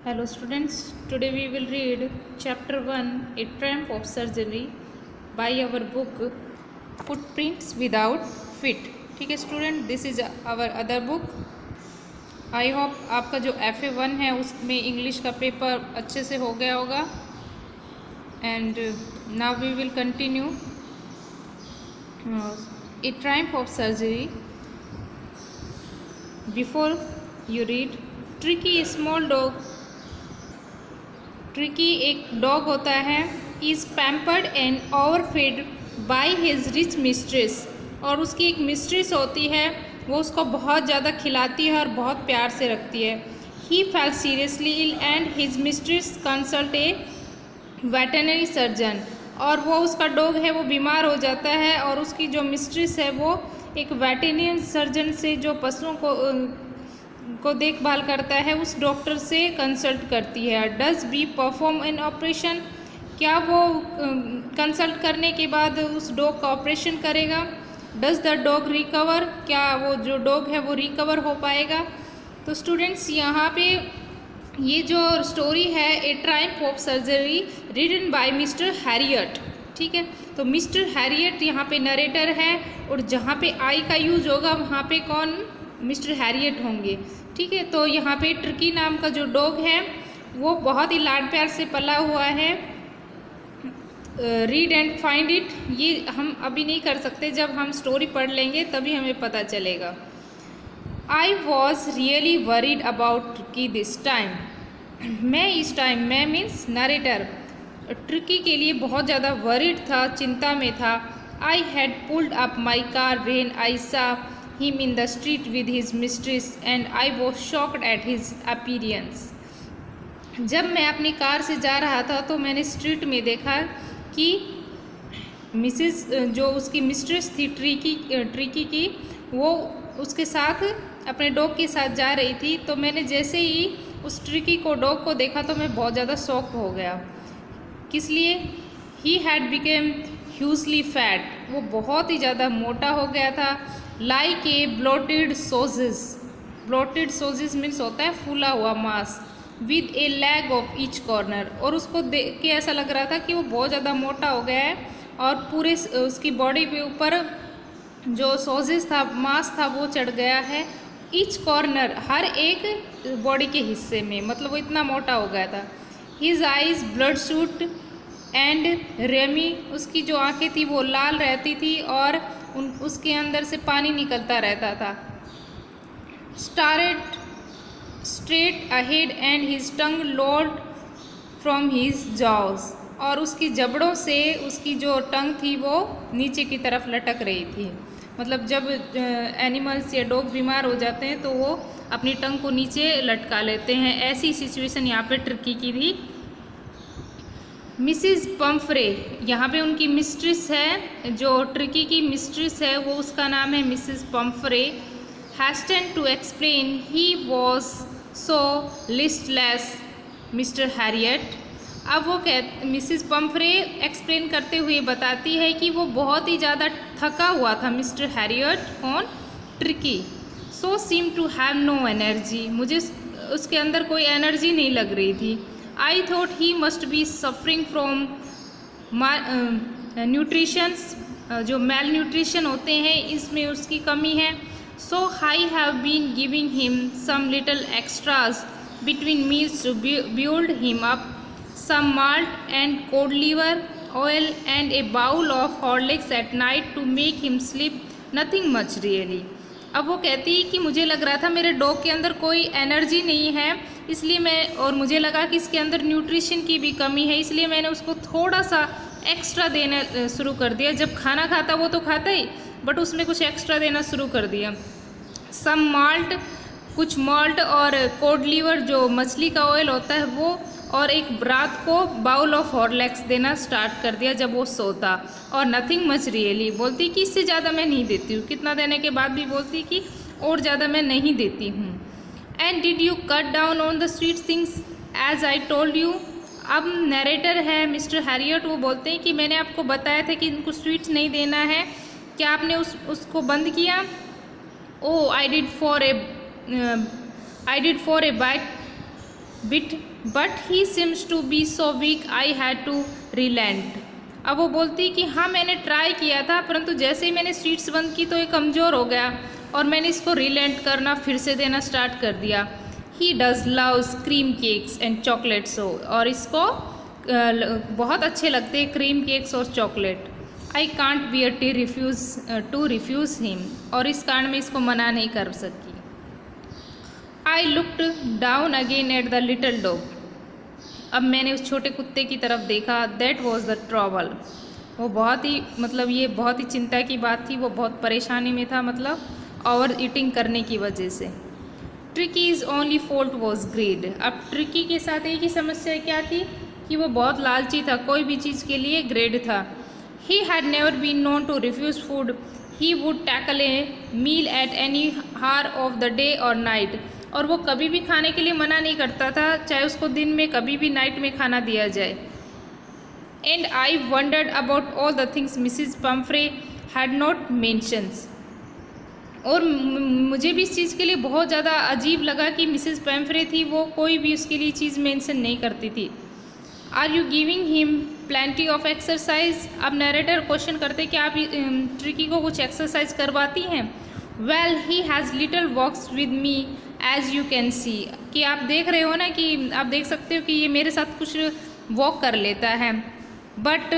Hello students, today we will read chapter 1 A Triumph of Surgery by our book Footprints Without Feet. ठीक है student, this is our other book. I hope आपका जो FA1 है उसमें English का paper अच्छे से हो गया होगा. And now we will continue a triumph of surgery. Before you read, Tricki small dog. Tricki एक डॉग होता है. Is pampered and overfed by his rich mistress. और उसकी एक मिस्ट्रेस होती है, वो उसको बहुत ज़्यादा खिलाती है और बहुत प्यार से रखती है. He fell seriously ill and his mistress consult a veterinary surgeon. और वो उसका डॉग है वो बीमार हो जाता है और उसकी जो मिस्ट्रेस है वो एक वेटरनरी सर्जन से जो पशुओं को देखभाल करता है उस डॉक्टर से कंसल्ट करती है. Does be perform an operation. क्या वो कंसल्ट करने के बाद उस डॉग का ऑपरेशन करेगा. Does the dog recover. क्या वो जो डॉग है वो रिकवर हो पाएगा. तो स्टूडेंट्स यहाँ पे ये जो स्टोरी है a triumph of surgery written by mister Herriot. ठीक है, तो मिस्टर हैरियट यहाँ पे नरेटर है और जहाँ पे आई का यूज होगा वहाँ पे कौन, मिस्टर हैरियट होंगे. ठीक है, तो यहाँ पे ट्रिकी नाम का जो डॉग है वो बहुत ही लाड प्यार से पला हुआ है. रीड एंड फाइंड इट ये हम अभी नहीं कर सकते, जब हम स्टोरी पढ़ लेंगे तभी हमें पता चलेगा. I was really worried about Tricki this time. मैं इस टाइम, मैं मीन्स नरेटर, ट्रिकी के लिए बहुत ज़्यादा वरीड था, चिंता में था. I had pulled up my car when I saw him in the street with his mistress and I was shocked at his appearance. जब मैं अपनी कार से जा रहा था तो मैंने स्ट्रीट में देखा कि मिसेस जो उसकी मिस्ट्रेस थी ट्रिकी की, वो उसके साथ अपने डॉग के साथ जा रही थी. तो मैंने जैसे ही उस ट्रिकी को डॉग को देखा तो मैं बहुत ज़्यादा शॉक हो गया. किस लिए. He had become hugely fat. वो बहुत ही ज़्यादा मोटा हो गया था. Like a bloated sausage. Bloated sausage means होता है फूला हुआ मांस. With a leg of each corner. और उसको देख के ऐसा लग रहा था कि वो बहुत ज़्यादा मोटा हो गया है और पूरे उसकी बॉडी के ऊपर जो सोजिस था, मांस था, वो चढ़ गया है. ईच कॉर्नर, हर एक बॉडी के हिस्से में, मतलब वो इतना मोटा हो गया था. His eyes bloodshot and rheumy. उसकी जो आंखें थी वो लाल रहती थी और उसके अंदर से पानी निकलता रहता था. Stared straight ahead and his tongue lolled from his jaws. और उसकी जबड़ों से उसकी जो टंग थी वो नीचे की तरफ लटक रही थी. मतलब जब एनिमल्स या डॉग बीमार हो जाते हैं तो वो अपनी टंग को नीचे लटका लेते हैं. ऐसी सिचुएशन यहाँ पे ट्रिकी की थी. मिसिज पम्फ्रे, यहाँ पे उनकी मिस्ट्रेस है, जो ट्रिकी की मिस्ट्रेस है वो उसका नाम है Mrs Pumphrey. Hastened to explain he was so listless mister Herriot. अब वो मिसिज पम्फ्रे एक्सप्लेन करते हुए बताती है कि वो बहुत ही ज़्यादा थका हुआ था मिस्टर हैरियट. कौन, Tricki. So seem to have no energy. मुझे उसके अंदर कोई एनर्जी नहीं लग रही थी. I thought he must be suffering from nutrition. जो मेल न्यूट्रिशन होते हैं इसमें उसकी कमी है. So I have been giving him some little extras between meals to build him up. Some malt and cod liver oil and a bowl of Horlicks at night to make him sleep. Nothing much really. अब वो कहती है कि मुझे लग रहा था मेरे डॉग के अंदर कोई एनर्जी नहीं है, इसलिए मैं, और मुझे लगा कि इसके अंदर न्यूट्रिशन की भी कमी है, इसलिए मैंने उसको थोड़ा सा एक्स्ट्रा देना शुरू कर दिया. जब खाना खाता वो तो खाता ही, बट उसमें कुछ एक्स्ट्रा देना शुरू कर दिया. सम माल्ट, कुछ माल्ट, और कोड लीवर जो मछली का ऑयल होता है वो, और एक रात को बाउल ऑफ हॉर्लिक्स देना स्टार्ट कर दिया जब वो सोता. और नथिंग मच रियली, बोलती कि इससे ज़्यादा मैं नहीं देती हूँ. कितना देने के बाद भी बोलती कि और ज़्यादा मैं नहीं देती हूँ. And did you cut down on the sweet things as I told you. अब नरेटर है मिस्टर हैरियट, वो बोलते हैं कि मैंने आपको बताया था कि इनको स्वीट्स नहीं देना है, क्या आपने उसको बंद किया. Oh I did for a bite but he seems to be so weak I had to relent. अब वो बोलती कि हाँ मैंने ट्राई किया था, परंतु जैसे ही मैंने स्वीट्स बंद की तो ये कमज़ोर हो गया और मैंने इसको रिलेंट करना फिर से देना स्टार्ट कर दिया। He does loves cream cakes and chocolates, और इसको बहुत अच्छे लगते हैं क्रीम केक्स और chocolate. I can't bear to refuse him, और इस कारण मैं इसको मना नहीं कर सकी। I looked down again at the little dog. अब मैंने उस छोटे कुत्ते की तरफ देखा। That was the trouble. वो बहुत ही ये बहुत ही चिंता की बात थी। वो बहुत परेशानी में था, ओवर ईटिंग करने की वजह से। Tricki's only fault was greed. अब ट्रिकी के साथ एक ही समस्या क्या थी कि वो बहुत लालची था, कोई भी चीज़ के लिए ग्रेड था। He had never been known to refuse food. He would tackle a meal at any hour of the day और नाइट। और वो कभी भी खाने के लिए मना नहीं करता था, चाहे उसको दिन में कभी भी नाइट में खाना दिया जाए। And I wondered about all the things Mrs Pumphrey had not mentions. और मुझे भी इस चीज़ के लिए बहुत ज़्यादा अजीब लगा कि मिसिज पम्फ्रे थी, वो कोई भी उसके लिए चीज़ मेंशन नहीं करती थी। Are you giving him plenty of exercise. अब नरेटर क्वेश्चन करते कि आप ट्रिकी को कुछ एक्सरसाइज करवाती हैं। Well he has little walks with me as you can see. कि आप देख रहे हो ना, कि आप देख सकते हो कि ये मेरे साथ कुछ वॉक कर लेता है। बट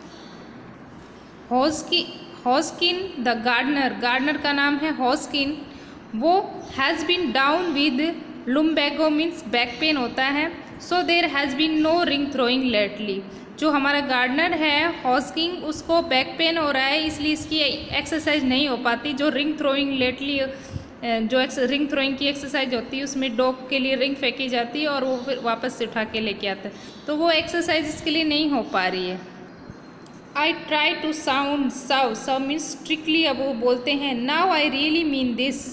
हॉस्किन द गार्डनर का नाम है हॉस्किन, वो has been down with lumbago means back pain होता है। So there has been no ring throwing lately. जो हमारा गार्डनर है हॉस्किन, उसको बैक पेन हो रहा है, इसलिए इसकी एक्सरसाइज नहीं हो पाती। जो ring throwing lately ring throwing की एक्सरसाइज होती है, उसमें डॉग के लिए रिंग फेंकी जाती है और वो फिर वापस से उठा के लेके आता है, तो वो एक्सरसाइज इसके लिए नहीं हो पा रही है। I try to sound severe means strictly. अब वो बोलते हैं now I really mean this.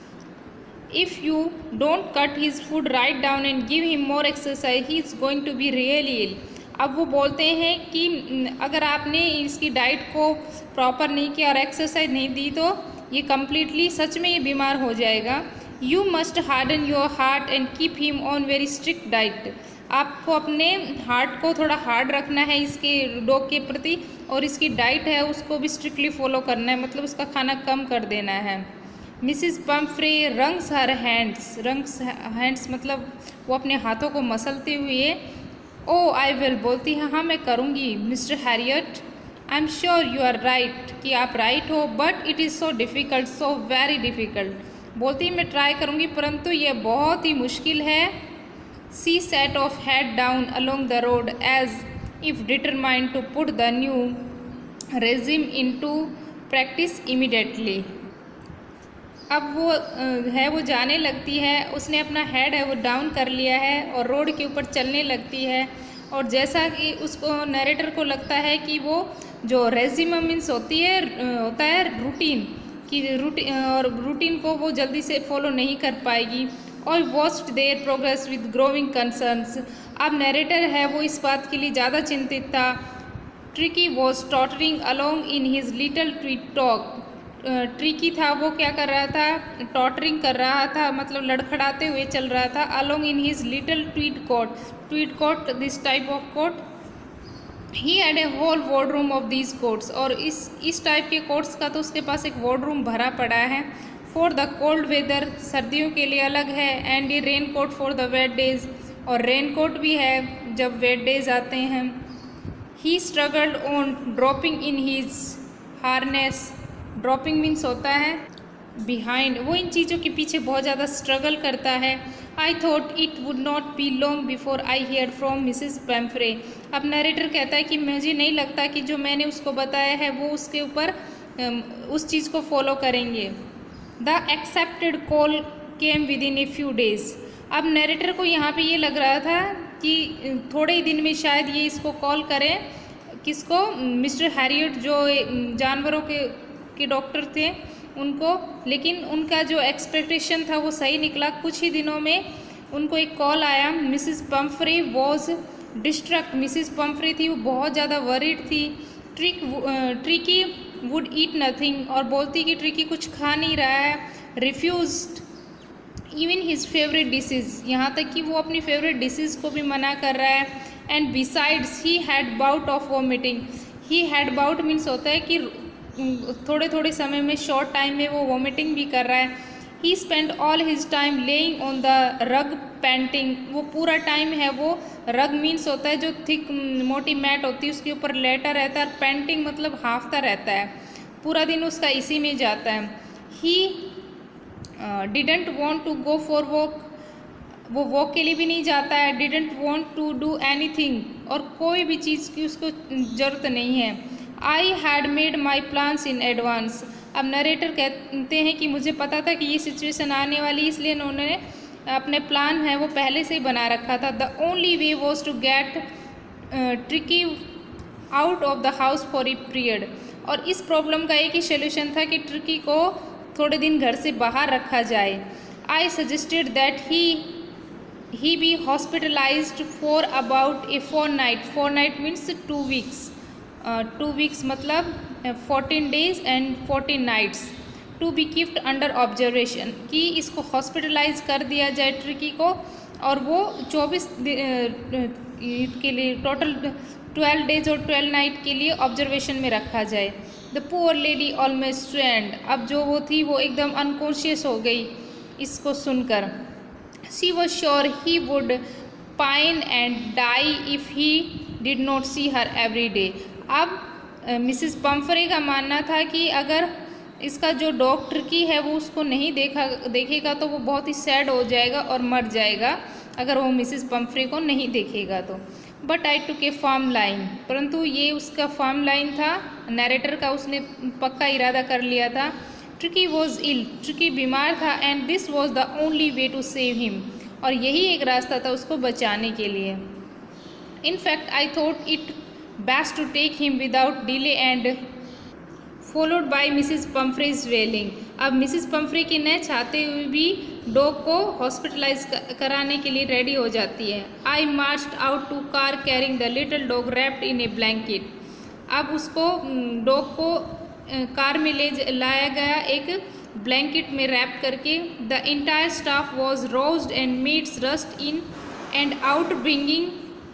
If you don't cut his food right down and give him more exercise he is going to be really ill. अब वो बोलते हैं कि अगर आपने इसकी डाइट को प्रॉपर नहीं किया और एक्सरसाइज नहीं दी तो ये कम्प्लीटली सच में ये बीमार हो जाएगा। You must harden your heart and keep him on very strict diet. आपको अपने हार्ट को थोड़ा हार्ड रखना है इसके डॉग के प्रति, और इसकी डाइट है उसको भी स्ट्रिक्टली फॉलो करना है, उसका खाना कम कर देना है। Mrs Pumphrey wrings her hands वो अपने हाथों को मसलते हुए ओ आई विल बोलती है हाँ मैं करूँगी। Mr Herriot I am sure you are right, कि आप राइट हो, but it is so difficult, so very difficult. बोलती मैं ट्राई करूँगी परंतु ये बहुत ही मुश्किल है। She set off head down along the road as if determined to put the new regime into practice immediately. अब वो जाने लगती है, उसने अपना हेड है वो डाउन कर लिया है और रोड के ऊपर चलने लगती है। और जैसा कि उसको नरेटर को लगता है कि वो जो रेजिम मीन्स होता है रूटीन की रूटीन को वो जल्दी से फॉलो नहीं कर पाएगी। और watched their progress with growing concerns. अब नरेटर है वो इस बात के लिए ज़्यादा चिंतित था। Tricki was tottering along in his little tweed टॉक। ट्रिकी था वो क्या कर रहा था, टॉटरिंग कर रहा था, लड़खड़ाते हुए चल रहा था। Along in his little tweed coat this type of coat. He had a whole wardrobe of these coats. और इस टाइप के कोट्स का तो उसके पास एक वार्डरूम भरा पड़ा है। फॉर द कोल्ड वेदर, सर्दियों के लिए अलग है। And a raincoat for the wet days, और रेन कोट भी है जब वेट डेज आते हैं। He struggled on dropping in his harness. Dropping means होता है बिहाइंड, वो इन चीज़ों के पीछे बहुत ज़्यादा स्ट्रगल करता है। I thought it would not be long before I hear from Mrs Pumphrey. अब नरेटर कहता है कि मुझे नहीं लगता कि जो मैंने उसको बताया है वो उसके ऊपर उस चीज़ को फॉलो करेंगे। The accepted call came within a few days. अब नरेटर को यहाँ पे ये लग रहा था कि थोड़े ही दिन में शायद ये इसको कॉल करें, किसको, मिस्टर हैरियट जो जानवरों के डॉक्टर थे उनको। लेकिन उनका जो एक्सपेक्टेशन था वो सही निकला। कुछ ही दिनों में उनको एक कॉल आया। Mrs Pumphrey was distraught. Mrs Pumphrey थी वो बहुत ज़्यादा वरीड थी। ट्रिकी वुड ईट नथिंग, और बोलती कि ट्रिकी कुछ खा नहीं रहा है। Refused even his favourite dishes, यहाँ तक कि वो अपनी फेवरेट डिशेज को भी मना कर रहा है। And besides he had bout of vomiting, he had bout means होता है कि थोड़े थोड़े समय में, शॉर्ट टाइम में वो वॉमिटिंग भी कर रहा है। He spend all his time lying on the rug panting, वो पूरा टाइम है वो, रग मीन्स होता है जो थिक मोटी मैट होती है उसके ऊपर लेटा रहता है, और पेंटिंग मतलब हाँफता रहता है, पूरा दिन उसका इसी में जाता है। He didn't want to go for walk, वो वॉक के लिए भी नहीं जाता है। Didn't want to do anything, और कोई भी चीज़ की उसको ज़रूरत नहीं है। I had made my plans in advance, अब नरेटर कहते हैं कि मुझे पता था कि ये सिचुएशन आने वाली, इसलिए उन्होंने अपने प्लान है वो पहले से ही बना रखा था। The only way was to get Tricki out of the house for a period, और इस प्रॉब्लम का एक ही सोल्यूशन था कि ट्रिकी को थोड़े दिन घर से बाहर रखा जाए। I suggested that he be hospitalised for about a fortnight, fortnight means 2 weeks, 2 weeks मतलब 14 days and 14 nights, to be keeped under observation, कि इसको हॉस्पिटलाइज कर दिया जाए ट्रिकी को, और वो 24 के लिए टोटल 12 days और 12 night के लिए ऑब्जर्वेशन में रखा जाए। The poor lady almost swooned, अब जो वो थी वो एकदम अनकॉन्शियस हो गई इसको सुनकर। She was sure he would pine and die if he did not see her every day, अब मिसिस पम्फरे का मानना था कि अगर इसका जो डॉग ट्रिकी है वो उसको नहीं देखेगा तो वो बहुत ही सैड हो जाएगा और मर जाएगा, अगर वो मिसिस पम्फरे को नहीं देखेगा तो। But I took a firm line, परंतु ये उसका फर्म लाइन था नरेटर का, उसने पक्का इरादा कर लिया था। ट्रिकी वॉज इल, ट्रिकी बीमार था, and this was the only way to save him, और यही एक रास्ता था उसको बचाने के लिए। In fact I thought it best to take him without delay and followed by Mrs Pumphrey's wailing, अब मिसिस पम्फ्रे की न चाहते हुए भी डॉग को हॉस्पिटलाइज कराने के लिए रेडी हो जाती है। I marched out to car carrying the little dog wrapped in a blanket, अब उसको डॉग को कार में लाया गया एक ब्लैंकेट में रैप करके। The entire staff was roused and maids rushed in and out bringing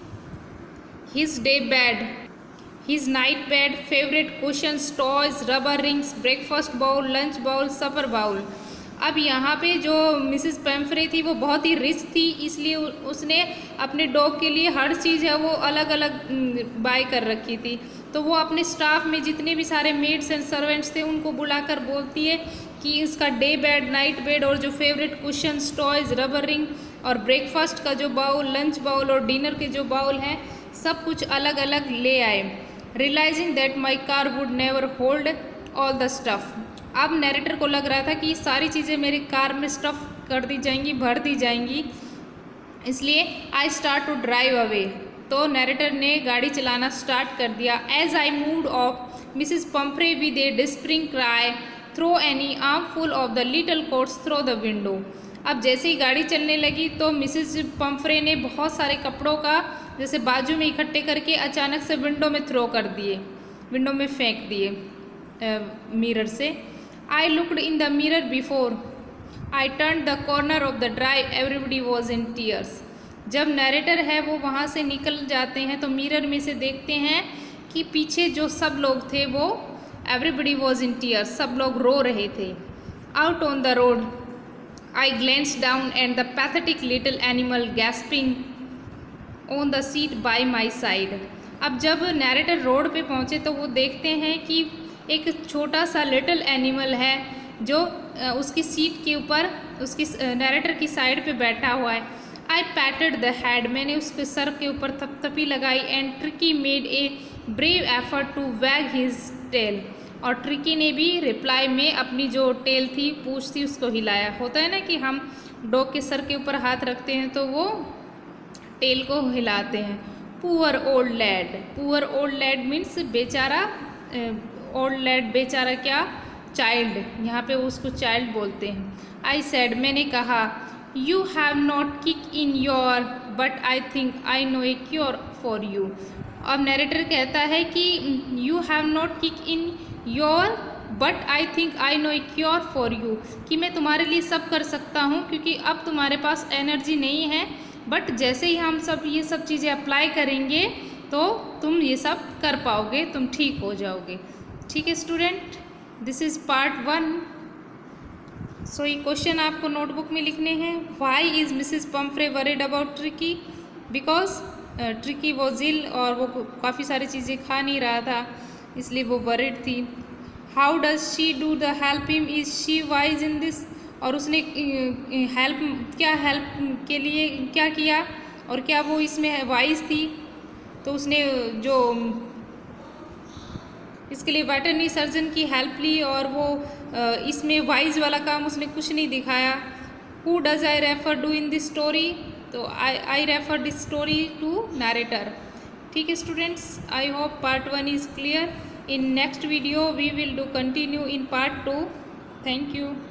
his day bed, his night bed, favorite cushions, toys, rubber rings, breakfast bowl, lunch bowl, supper bowl। अब यहाँ पे जो Mrs पैम्फ्रे थी वो बहुत ही rich थी, इसलिए उसने अपने डॉग के लिए हर चीज़ है वो अलग अलग बाय कर रखी थी। तो वो अपने स्टाफ में जितने भी सारे मेड्स एंड सर्वेंट्स थे उनको बुलाकर बोलती है कि इसका डे बेड, नाइट बेड, और जो favourite cushions, toys, rubber ring, और ब्रेकफास्ट का जो बाउल, लंच बाउल और डिनर के जो बाउल हैं सब कुछ अलग अलग ले आए। Realising that my car would never hold all the stuff, अब नरेटर को लग रहा था कि सारी चीज़ें मेरी कार में स्टफ़ कर दी जाएंगी, भर दी जाएंगी, इसलिए I start to drive away, तो नरेटर ने गाड़ी चलाना स्टार्ट कर दिया। As I moved off Mrs Pumphrey with a despairing cry throw any armful of the little coats through the window, अब जैसे ही गाड़ी चलने लगी तो मिसिस पम्फ्रे ने बहुत सारे कपड़ों का जैसे बाजू में इकट्ठे करके अचानक से विंडो में थ्रो कर दिए, विंडो में फेंक दिए मिरर से। I looked in the mirror before I turn the corner of the drive, everybody was in tears, जब नरेटर है वो वहाँ से निकल जाते हैं तो मिरर में से देखते हैं कि पीछे जो सब लोग थे वो एवरीबडी वॉज इन टीयर्स, सब लोग रो रहे थे। Out on the road I glanced down and the pathetic little animal gasping on the seat by my side, अब जब नरेटर रोड पे पहुँचे तो वो देखते हैं कि एक छोटा सा लिटिल एनिमल है जो उसकी सीट के ऊपर उसकी नरेटर की साइड पे बैठा हुआ है। आई पैटेड द हेड, मैंने उसके सर के ऊपर थपथपी लगाई। And Tricki made a brave effort to wag his tail, और ट्रिकी ने भी रिप्लाई में अपनी जो टेल थी, पूंछ थी, उसको हिलाया। होता है ना कि हम डॉग के सर के ऊपर हाथ रखते हैं तो वो टेल को हिलाते हैं। Poor old lad, poor old lad means बेचारा, ओल्ड लैड बेचारा क्या, चाइल्ड, यहाँ पे उसको चाइल्ड बोलते हैं। आई सेड, मैंने कहा, you have not kick in your but I think I know a cure for you, अब नरेटर कहता है कि you have not kick in your but I think I know a cure for you, कि मैं तुम्हारे लिए सब कर सकता हूँ क्योंकि अब तुम्हारे पास एनर्जी नहीं है, बट जैसे ही हम सब ये सब चीज़ें अप्लाई करेंगे तो तुम ये सब कर पाओगे, तुम ठीक हो जाओगे। ठीक है student, this is part 1। So ये क्वेश्चन आपको नोटबुक में लिखने हैं। Why is Mrs Pumphrey worried about Tricki? Because Tricki was ill, और वो काफ़ी सारी चीज़ें खा नहीं रहा था, इसलिए वो वरीड थी। How does she do the help him? Is she wise in this? और उसने हेल्प के लिए क्या किया और क्या वो इसमें वाइज थी? तो उसने जो इसके लिए वेटरनरी सर्जन की हेल्प ली और वो इसमें वाइज वाला काम उसने कुछ नहीं दिखाया। Who does I refer to in this story? तो I refer this story to narrator. ठीक है students, I hope part 1 is clear. In next video we will do continue in part 2. Thank you.